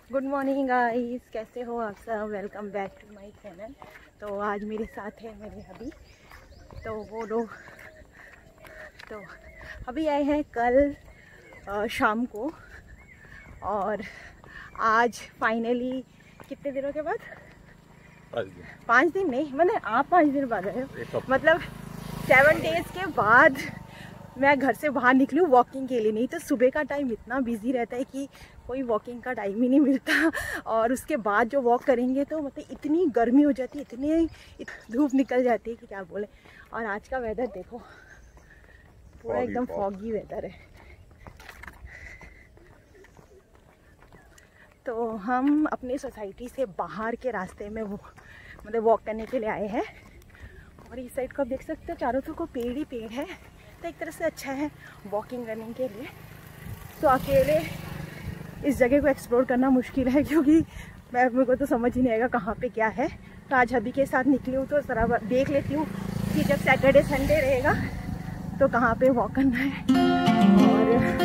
Good morning guys, कैसे हो आप सब। Welcome back to my channel. तो आज मेरे साथ है मेरे अभी, तो वो लोग तो अभी आए हैं कल शाम को, और आज फाइनली कितने दिनों के बाद 5 दिन नहीं, मतलब आप 5 दिन बाद आए हो, मतलब 7 डेज के बाद मैं घर से बाहर निकली हूँ वॉकिंग के लिए। नहीं तो सुबह का टाइम इतना बिजी रहता है कि कोई वॉकिंग का टाइम ही नहीं मिलता, और उसके बाद जो वॉक करेंगे तो मतलब इतनी गर्मी हो जाती है, इतनी धूप निकल जाती है कि क्या बोले। और आज का वेदर देखो, पूरा एकदम फॉगी वेदर है। तो हम अपने सोसाइटी से बाहर के रास्ते में वो मतलब वॉक करने के लिए आए हैं, और इस साइड को आप देख सकते हो चारों तरफ को पेड़ ही पेड़ है, तो एक तरह से अच्छा है वॉकिंग करने के लिए। तो अकेले इस जगह को एक्सप्लोर करना मुश्किल है, क्योंकि मेरे को तो समझ ही नहीं आएगा कहाँ पे क्या है। तो आज अभी के साथ निकली हूँ तो जरा देख लेती हूँ कि जब सैटरडे संडे रहेगा तो कहाँ पे वॉक करना है। और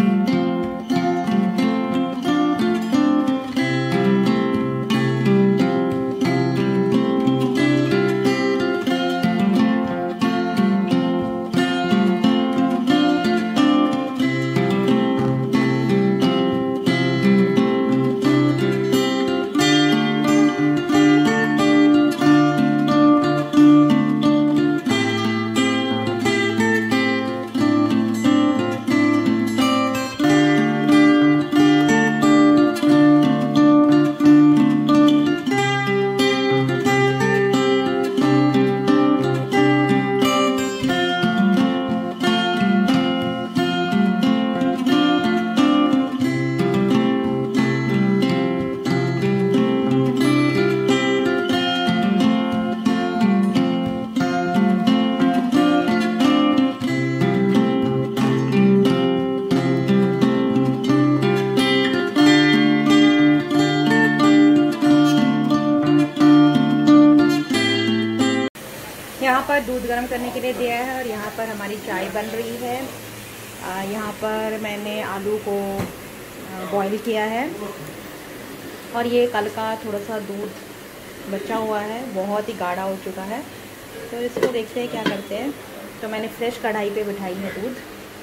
यहाँ पर दूध गर्म करने के लिए दिया है, और यहाँ पर हमारी चाय बन रही है। यहाँ पर मैंने आलू को बॉईल किया है, और ये कल का थोड़ा सा दूध बचा हुआ है, बहुत ही गाढ़ा हो चुका है। तो इसको देखते हैं क्या करते हैं। तो मैंने फ्रेश कढ़ाई पे बिठाई है दूध।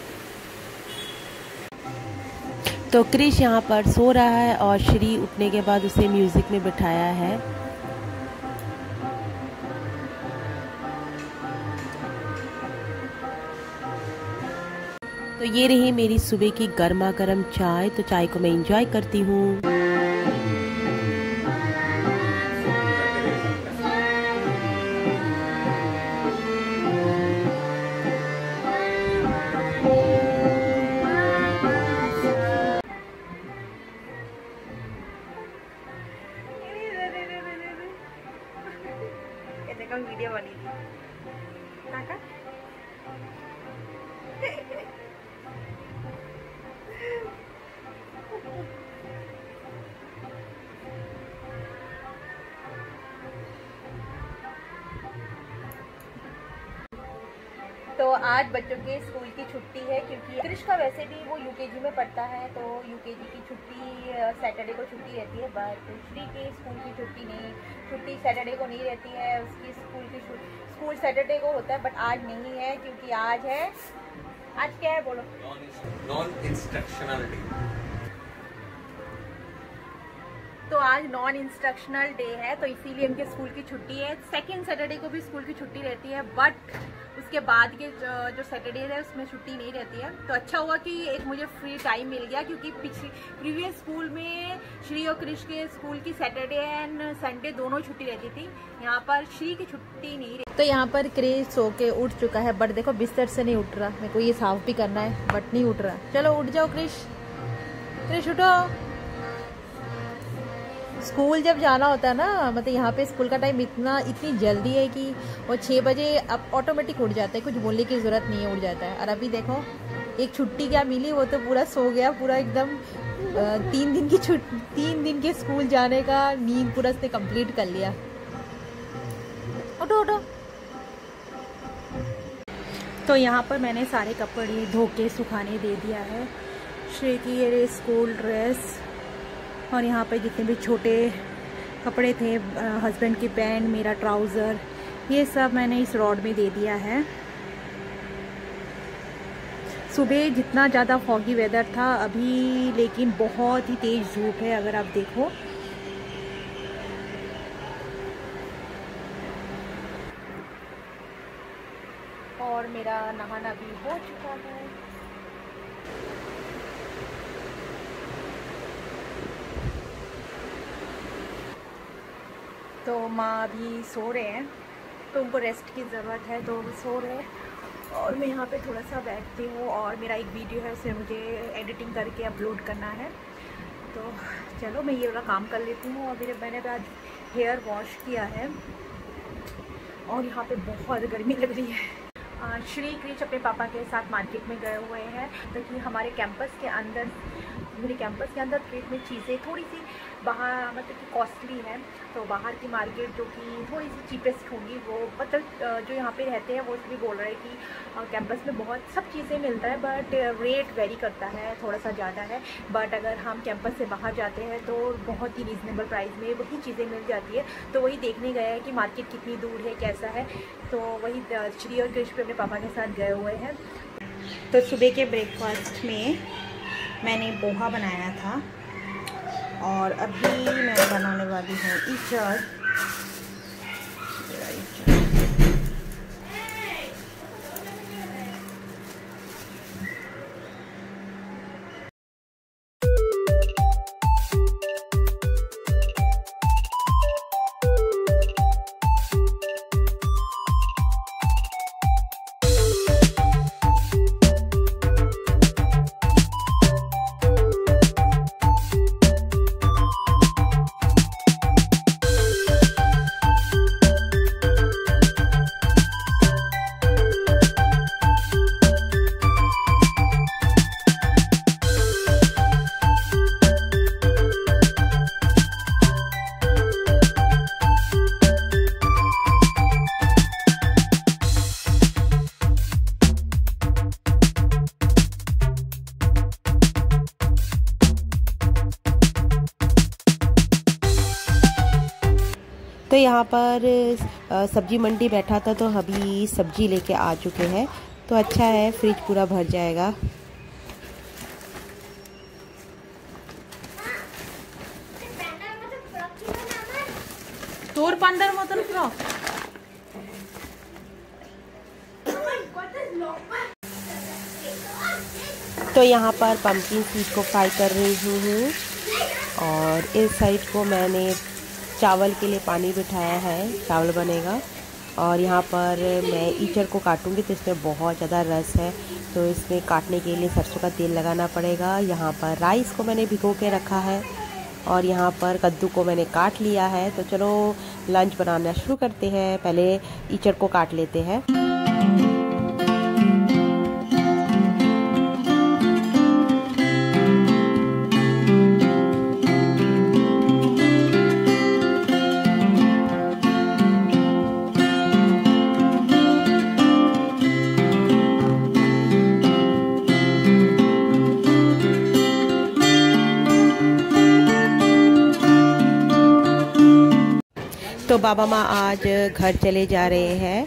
तो क्रिश यहाँ पर सो रहा है, और श्री उठने के बाद उसे म्यूज़िक में बिठाया है। तो ये रही मेरी सुबह की गर्मा गर्म चाय। तो चाय को मैं एंजॉय करती हूँ। वीडियो बनी थी तो आज बच्चों के स्कूल की छुट्टी है, क्योंकि क्रिश का वैसे भी वो यूकेजी में पढ़ता है, तो यूकेजी की छुट्टी सैटरडे को छुट्टी रहती है। बट श्री की स्कूल की छुट्टी सैटरडे को नहीं रहती है। उसकी स्कूल सैटरडे को होता है, बट आज नहीं है, क्योंकि आज क्या है बोलो, नॉन इंस्ट्रक्शनल डे। तो आज नॉन इंस्ट्रक्शनल डे है, तो इसीलिए इनके स्कूल की छुट्टी है। सेकेंड सैटरडे को भी स्कूल की छुट्टी रहती है, बट उसके बाद के जो सैटरडे है उसमें छुट्टी नहीं रहती है। तो अच्छा हुआ कि एक मुझे फ्री टाइम मिल गया, क्योंकि प्रीवियस स्कूल में श्री और क्रिश के स्कूल की सैटरडे एंड संडे दोनों छुट्टी रहती थी। यहाँ पर श्री की छुट्टी नहीं रहती। तो यहाँ पर क्रिश सो के उठ चुका है, बट देखो बिस्तर से नहीं उठ रहा। मेरे को ये साफ भी करना है, बट नहीं उठ रहा। चलो उठ जाओ क्रिश उठो। स्कूल जब जाना होता है ना, मतलब यहाँ पे स्कूल का टाइम इतनी जल्दी है कि वो 6 बजे अब ऑटोमेटिक उठ जाता है, कुछ बोलने की ज़रूरत नहीं है, उठ जाता है। और अभी देखो एक छुट्टी क्या मिली, वो तो पूरा सो गया, पूरा एकदम 3 दिन की छुट्टी, 3 दिन के स्कूल जाने का नींद पूरा उसने कंप्लीट कर लिया। उठो। तो यहाँ पर मैंने सारे कपड़े धो के सुखाने दे दिया है। श्री की ये स्कूल ड्रेस और यहाँ पे जितने भी छोटे कपड़े थे, हस्बैंड की पैंट, मेरा ट्राउज़र, ये सब मैंने इस रॉड में दे दिया है। सुबह जितना ज़्यादा फॉगी वेदर था अभी, लेकिन बहुत ही तेज़ धूप है अगर आप देखो। और मेरा नहाना भी हो चुका है। तो माँ अभी सो रहे हैं, तो उनको रेस्ट की ज़रूरत है, तो सो रहे हैं। और मैं यहाँ पे थोड़ा सा बैठती हूँ, और मेरा एक वीडियो है, उसे मुझे एडिटिंग करके अपलोड करना है। तो चलो मैं ये वाला काम कर लेती हूँ। और मैंने आज हेयर वॉश किया है, और यहाँ पे बहुत गर्मी लग रही है। श्री क्रिश अपने पापा के साथ मार्केट में गए हुए हैं, क्योंकि हमारे कैंपस के अंदर ट्रेड में चीज़ें थोड़ी सी बाहर मतलब कि कॉस्टली है, तो बाहर की मार्केट जो कि थोड़ी सी चीपेस्ट होगी, वो मतलब जो यहाँ पे रहते हैं वो भी बोल रहे हैं कि कैंपस में बहुत सब चीज़ें मिलता है, बट रेट वेरी करता है, थोड़ा सा ज़्यादा है। बट अगर हम कैंपस से बाहर जाते हैं तो बहुत ही रीज़नेबल प्राइस में वही चीज़ें मिल जाती है। तो वही देखने गए हैं कि मार्केट कितनी दूर है, कैसा है। तो वही श्री और कृष्ण अपने पापा के साथ गए हुए हैं। तो सुबह के ब्रेकफास्ट में मैंने पोहा बनाया था, और अभी मैं बनाने वाली हूँ इचर। तो यहाँ पर सब्जी मंडी बैठा था, तो अभी सब्जी लेके आ चुके हैं। तो अच्छा है, फ्रिज पूरा भर जाएगा। तोर पंडर मतन फ्रॉक तो यहाँ पर पम्पकिन सीड को फ्राई कर रही हूँ, और इस साइड को मैंने चावल के लिए पानी बिठाया है, चावल बनेगा। और यहाँ पर मैं ईचर को काटूंगी, तो इसमें बहुत ज़्यादा रस है, तो इसमें काटने के लिए सरसों का तेल लगाना पड़ेगा। यहाँ पर राइस को मैंने भिगो के रखा है, और यहाँ पर कद्दू को मैंने काट लिया है। तो चलो लंच बनाना शुरू करते हैं। पहले ईचर को काट लेते हैं। तो बाबा माँ आज घर चले जा रहे हैं।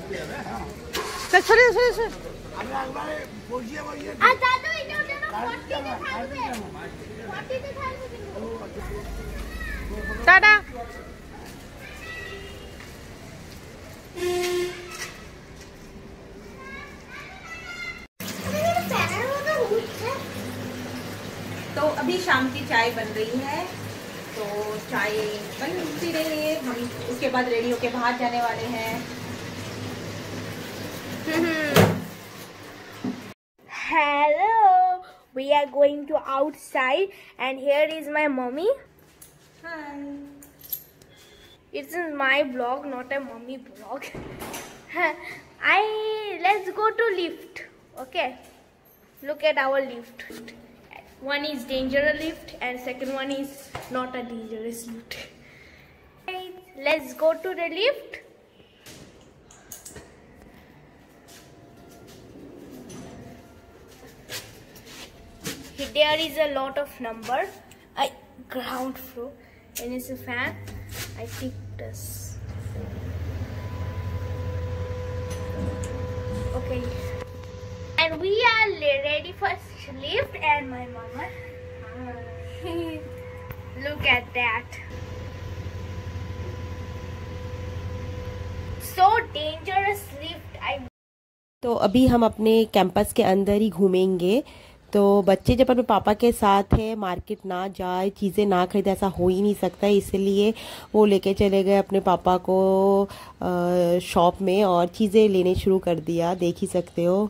टाटा। तो अभी शाम की चाय बन रही है, तो चाय बनती रही है, हम उसके बाद रेडी होके बाहर जाने वाले हैं। Hello, we are going to outside, and here is my mommy. Hi. It's my vlog, not a mommy vlog. Let's go to lift. Okay, look at our lift. One is dangerous lift, and second one is not a dangerous lift. Let's go to the lift. There is a lot of number. ground floor, and it's a fan. I think this. Okay, and we are ready for lift, and my mama. Look at that. So dangerous lift. तो अभी हम अपने campus के अंदर ही घूमेंगे। तो बच्चे जब अपने पापा के साथ है, मार्केट ना जाए, चीज़ें ना खरीदे, ऐसा हो ही नहीं सकता, इसलिए वो लेके चले गए अपने पापा को शॉप में और चीज़ें लेने शुरू कर दिया, देख ही सकते हो।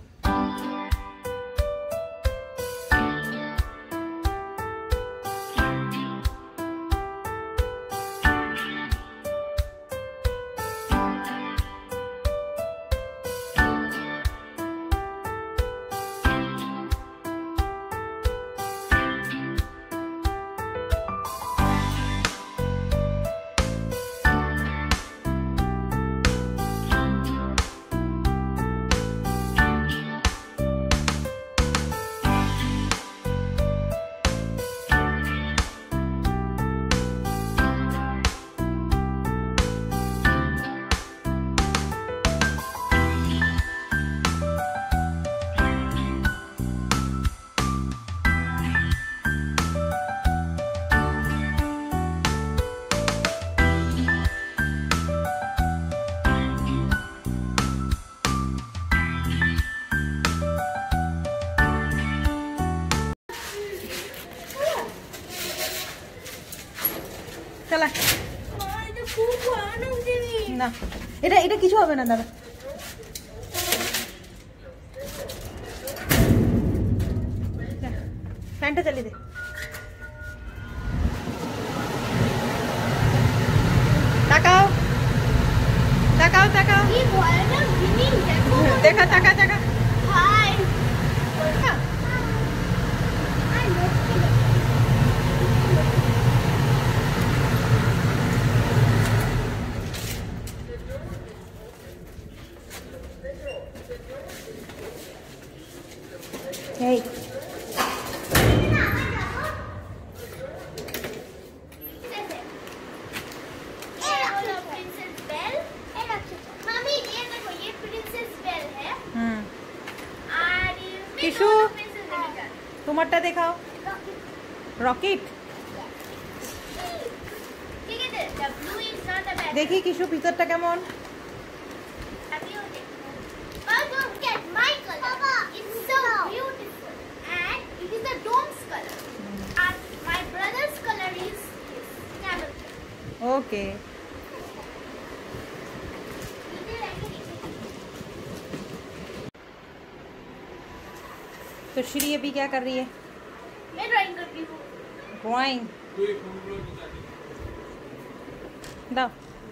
चला না, এটা এটা কিছু হবে না দাদা। ফ্যানটা চালিয়ে দে। তাকাও তাকাও তাকাও, দেখা তাকা তাকা। Hey. किशु तुम्हारा दिखाओ। रॉकेट देखी किशु भीतरটা কেমন। ओके तो श्री अभी क्या कर रही है? मैं ड्राइंग कर रही हूँ। ड्राइंग दो।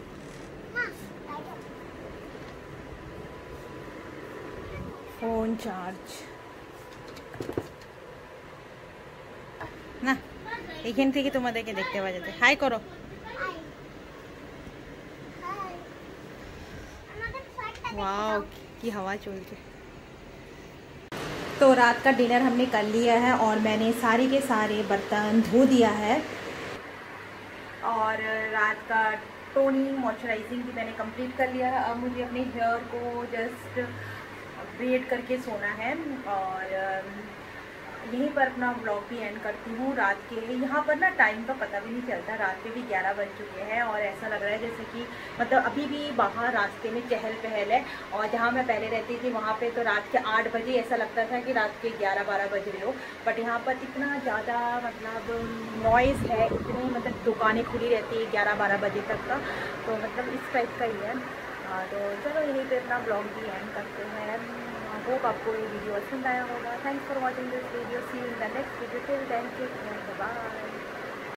फोन चार्ज না, এখান থেকে তোমাদেরকে দেখতে পাওয়া যাচ্ছে। হাই করো। वाओ की हवा चलती। तो रात का डिनर हमने कर लिया है और मैंने सारे के सारे बर्तन धो दिया है और रात का टोनिंग मॉइस्चराइजिंग भी मैंने कंप्लीट कर लिया है। अब मुझे अपने हेयर को जस्ट ब्रेड करके सोना है और यहीं पर अपना व्लॉग भी एंड करती हूँ। रात के यहाँ पर ना टाइम का पता भी नहीं चलता, रात के भी 11 बज चुके हैं और ऐसा लग रहा है जैसे कि मतलब अभी भी बाहर रास्ते में चहल पहल है। और जहाँ मैं पहले रहती थी वहाँ पे तो रात के 8 बजे ऐसा लगता था कि रात के 11-12 बज रहे हो, बट यहाँ पर इतना ज़्यादा मतलब नॉइज़ है, इतनी मतलब दुकानें खुली रहती है 11-12 बजे तक का, तो मतलब इस टाइप का ही है। तो चलो यहीं पे अपना ब्लॉग भी एंड करते हैं। होप आपको ये वीडियो पसंद आया होगा। Thanks for watching this video. See you in the next video. Till then take care, bye.